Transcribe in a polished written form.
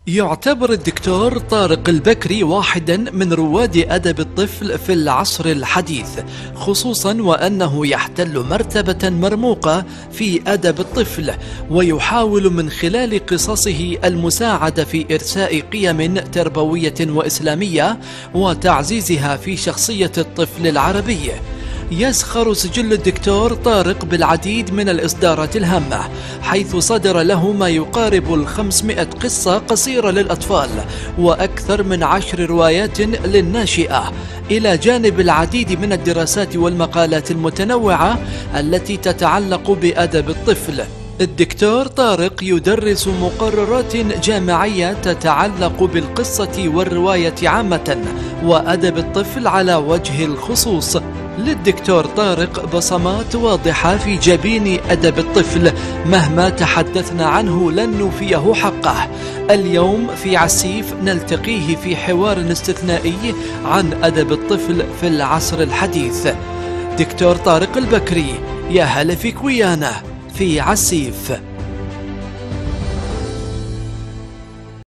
يعتبر الدكتور طارق البكري واحدا من رواد أدب الطفل في العصر الحديث، خصوصا وأنه يحتل مرتبة مرموقة في أدب الطفل، ويحاول من خلال قصصه المساعدة في إرساء قيم تربوية وإسلامية وتعزيزها في شخصية الطفل العربي. يزخر سجل الدكتور طارق بالعديد من الإصدارات الهامة، حيث صدر له ما يقارب 500 قصة قصيرة للأطفال وأكثر من 10 روايات للناشئة، إلى جانب العديد من الدراسات والمقالات المتنوعة التي تتعلق بأدب الطفل. الدكتور طارق يدرس مقررات جامعية تتعلق بالقصة والرواية عامة وأدب الطفل على وجه الخصوص. للدكتور طارق بصمات واضحة في جبين أدب الطفل، مهما تحدثنا عنه لن نوفيه حقه. اليوم في عسيف نلتقيه في حوار استثنائي عن أدب الطفل في العصر الحديث. دكتور طارق البكري، يا هلا فيك ويانا في عسيف.